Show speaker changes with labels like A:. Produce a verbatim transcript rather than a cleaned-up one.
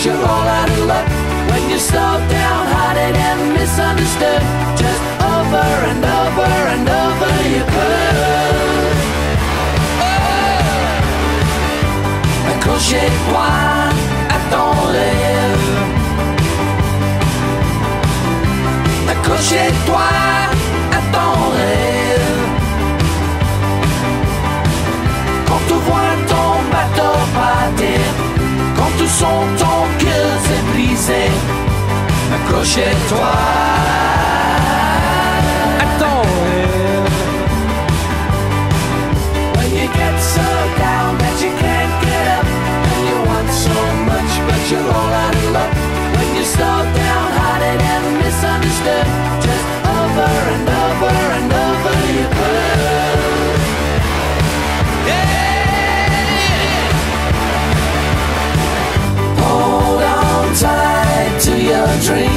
A: but you're all out of luck. When you're slow down-hearted and misunderstood, just over and over and over you could. Oh. Accrochez-toi à ton rêve. Accrochez-toi à ton rêve. Quand tu vois ton bateau partir, quand tu sens ton cœur s'est brisé, accrochez-toi à ton rêve. When you get so down that you can't get up, and you want so much but you're all out of luck. When you're slow down-hearted and misunderstood, just over and over and over you could. Yeah. Hold on tight to your dream.